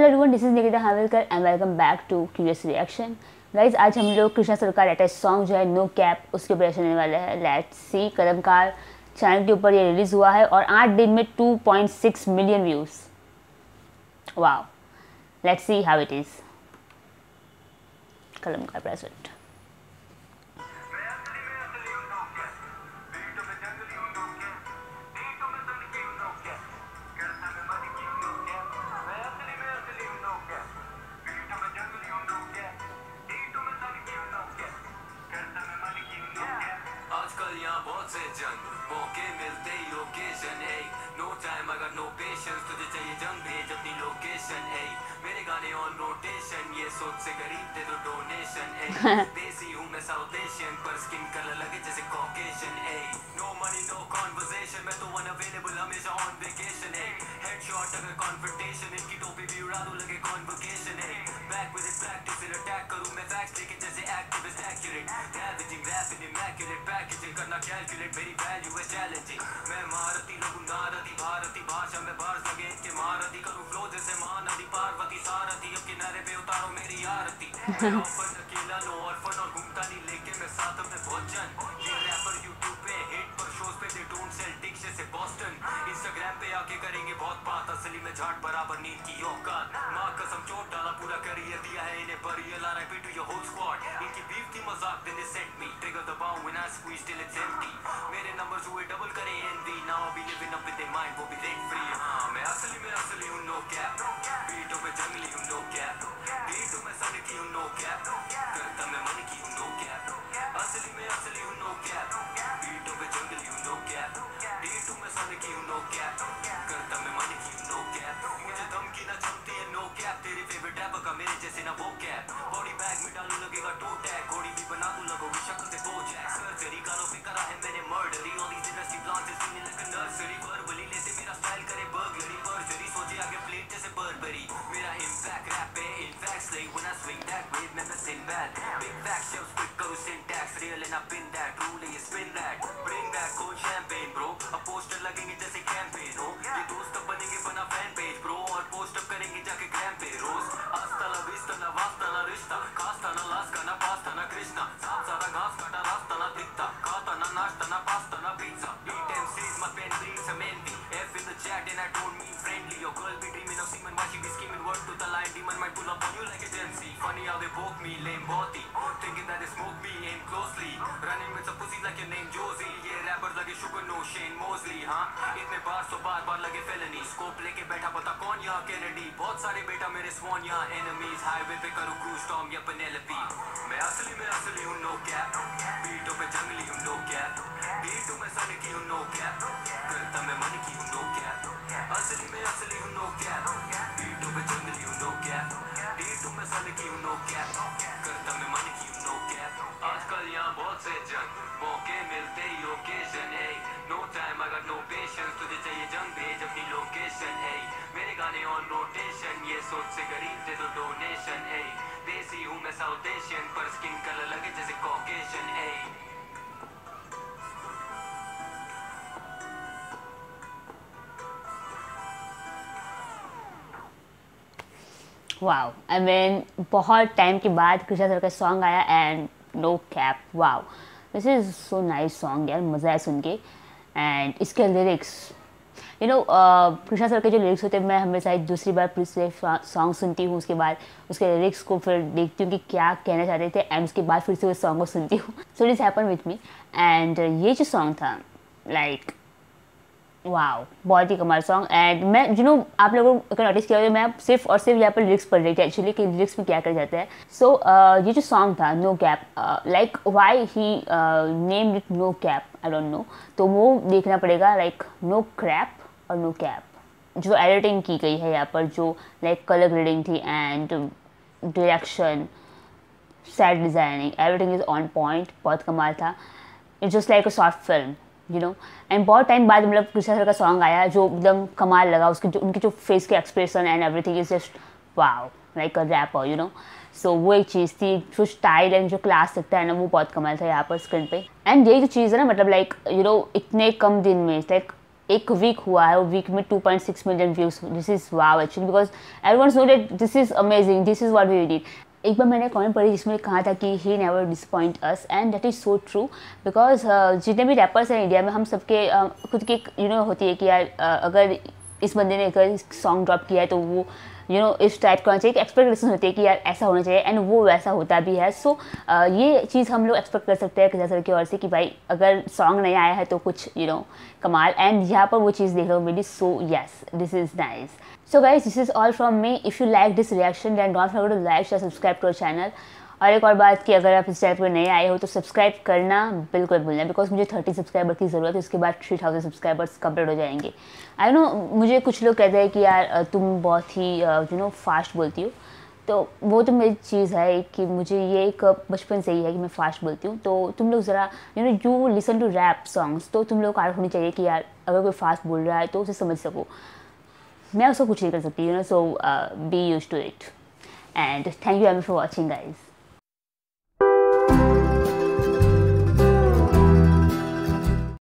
Everyone, this is Nikita Havilkar and welcome back to curious reaction. Guys, आज हम लोग Krishna sir का लेटेस्ट सॉन्ग जो है नो कैप उसके ऊपर सुनने वाले हैं। Let's see. कलमकार चैनल के ऊपर ये रिलीज हुआ है और 8 दिन में 2.6 million views. Wow, let's see how it is. Kalamkaar present. बहुत से जंग मौके मिलते ही ओकेजन है, नो टाइम अगर नो पेशेंस, तुझे चाहिए जंग भेज अपनी लोकेशन है, मेरे गाने ऑन रोटेशन, ये सोच से गरीब दे दो डोनेशन है, देसी हूँ मैं साउथ एशियन पर स्किन कलर लगे जैसे कॉकेशन है, नो मनी नो कॉन्वर्सेशन, मैं तो अनअवेलेबल हमेशा ऑन वेकेशन है, हेडशॉट अगर कॉन्फ्रंटेशन, इनकी टोपी भी उड़ा दूं लगे कॉन्वोकेशन है, बैक विद इट प्रैक्टिस फिर अटैक करूं मैं फैक्ट्स लेके जैसे activist accurate, ravaging rap in immaculate packaging, करना कैलकुलेट मेरी वैल्यू है चैलेंजिंग, मैं महारती लोगों नारदी भारती भाषा में बार्स लगे इनके महारती, करूं फ्लो जैसे महानदी पार्वती सारथी, अब किनारे पे उतारो मेरी आरती, मैं ऑफर अकेला नो ऑर्फन और घूमता नहीं लेके मैं साथ में भोजन, ये रैपर यूट्यूब पे हिट पर शोज पे दे डोंट सेल टिक्स जैसे बॉस्टन, इंस्टाग्राम पे आके करेंगे बहुत बात, असली में झाड़ बराबर नींद की औकात, माँ कसम चोट डाला पूरा करियर दिया है इन्हें burial, RIP to your whole squad, इनकी बीफ थी मजाक then they sent me, trigger दबाऊं when I squeeze till it's empty, मेरे नंबर्स हुए डबल करे envy, now be living up with their mind वो भी रेंट फ्री, हां मैं असली हूं नो कैप, बीटों पे जंगली हूं नो कैप, बीटों में सन की हूं नो कैप, करता मैं मन की हूं नो कैप, असली हूं नो कैप, बीटों पे जंगली हूं नो कैप, बीटों में सन की हूं नो कैप, करता मैं मन की हूं नो कैप, मुझे धमकी ना जमती है नो कैप, तेरे फेवरेट रैपर का मेरे जैसे ना वो कैप, बॉडी बैग में डालू लगेगा टो टैग, घोड़ी भी बना दूं लगोगी शक्ल से बोजैक, सर्जरी कानों पे करा है मैंने मर्डरी, all these industry plants is feeling like a nursery, verbally लेते मेरा स्टाइल करे बर्गलरी, पर्जरी सोचे आगे प्लेट जैसे बर्बरी, मेरा इम्पैक्ट रैप पे in fact like when I swing that wave मैं Sinbad, big fact shells quick करो syntax, real and I pin that rule ये spin that, bring back cold champagne bro, अब poster लगेंगे जैसे campaign हो, ये दोस्त अब बनेंगे बना फैन पेज ब्रो, और पोस्ट अप करेंगे जाके ग्राम पे रोज, आस्ता ला विस्ता ना वास्ता ना रिश्ता, खास्ता ना लास्का ना पास्ता ना कृष्णा, सांप सारा घास काटा रास्ता ना दिखता, खाता ना नाश्ता ना पास्ता ना pizza, eat MCs my pen bleeds some envy, F in the chat and I don't mean friendly, your girl be dreaming of semen while she be scheming, word to the line, demon might pull up on you like a Gen-Z, funny how they poke me, lame body, thinking that they smoke me, aim closely, running with some pussy like your name Josie, ये rappers लगे sugar no Shane Mosley, हाँ इतने बार लगे felony, scope लेके बैठा पता कौन यहाँ Kennedy, बहुत सारे बेटा मेरे swan यहाँ enemies, highway पे करूँ cruise storm या Penelope, मैं असली हूँ no cap, बीटों पे जंगली हूँ no cap, बीटों में सन की हूँ no cap, करता मैं मन की हूँ no cap, असली हूँ no cap, बीटों पे जंगली हूँ no cap, बीटों में सन की हूँ no cap, करता मैं मन की हूँ no cap, आजकल यहाँ बहुत से जंग मौके मिलते ही ओकेजन है, नो टाइम अगर नो पेशेंस, तुझे चाहिए जंग भेज अपनी लोकेशन है, मेरे गाने ऑन रोटेशन, ये सोच से गरीब दे दो डोनेशन है, देसी हूँ मैं साउथ एशियन पर स्किन कलर लगे जैसे कॉकेशन है। वाओ, आई मीन बहुत टाइम के बाद कृष्णा सर का सॉन्ग आया and no cap. Wow, this is so nice song यार, मज़ा आया सुन के। एंड इसके लिरिक्स कृष्णा सर के जो लिरिक्स होते हैं, मैं हमेशा एक दूसरी बार फिर से सॉन्ग सुनती हूँ, उसके बाद उसके लिरिक्स को फिर देखती हूँ कि क्या कहना चाहते थे एंड उसके बाद फिर से उस सॉन्ग को सुनती हूँ। So this happen with me. And ये जो सॉन्ग था लाइक वाओ, बहुत ही कमाल सॉन्ग। एंड मैं आप लोगों को नोटिस किया होगा, मैं सिर्फ और सिर्फ यहाँ पर लिरिक्स पढ़ रही थी एक्चुअली कि लिरिक्स में क्या कर जाते हैं। सो ये जो सॉन्ग था no cap, like why he named it no cap, I don't know, तो वो देखना पड़ेगा। लाइक नो क्रैप और नो कैप, जो एडिटिंग की गई है यहाँ पर, जो लाइक कलर ग्रेडिंग थी and direction, set designing, everything is on point, बहुत कमाल था। It's just like a short film and बहुत टाइम बाद मतलब कृष्णा सर का सॉन्ग आया जो एकदम कमाल लगा, उसकी जो उनकी जो फेस के expression and everything is just wow, like a rapper so वो एक चीज़ थी, जो स्टाइल एंड जो क्लास दिखता है ना, वो बहुत कमाल था यहाँ पर स्क्रीन पे। एंड यही जो चीज़ है ना, मतलब लाइक इतने कम दिन में लाइक एक वीक हुआ है, वो वीक में 2.6 million views. This is wow actually, because everyone know that this is amazing, this is what we need. एक बार मैंने कमेंट पढ़ी जिसमें कहा था कि he never disappoint us, and that is so true. Because जितने भी रैपर्स हैं इंडिया में, हम सबके खुद की होती है कि यार अगर इस बंदे ने अगर सॉन्ग ड्रॉप किया है तो वो इस टाइप का होना चाहिए, कि एक्सपेक्टेशन होती है कि यार ऐसा होना चाहिए, एंड वो वैसा होता भी है. सो ये चीज़ हम लोग एक्सपेक्ट कर सकते हैं किसी सर की ओर से कि भाई अगर सॉन्ग नहीं आया है तो कुछ कमाल. एंड यहाँ पर वो चीज़ देख लो मेरी. So yes, this is nice. So guys, this is all from me. If you like this reaction, then don't forget to like, share, subscribe to our channel. और एक और बात कि अगर आप इस चैनल पर नए आए हो तो सब्सक्राइब करना बिल्कुल भूलना, बिकॉज मुझे 30 सब्सक्राइबर की ज़रूरत है. उसके बाद 3000 सब्सक्राइबर्स कंप्लीट हो जाएंगे. आई नो मुझे कुछ लोग कहते हैं कि यार तुम बहुत ही फास्ट बोलती हो. तो वो तो मेरी चीज़ है कि मुझे ये एक बचपन से ही है कि मैं फास्ट बोलती हूँ. तो तुम लोग ज़रा you listen to rap songs, तो तुम लोग को आदत होनी चाहिए कि यार अगर कोई फास्ट बोल रहा है तो उसे समझ सको. मैं उसको कुछ नहीं कर सकती. So be used to it. And thank you very much for watching guys.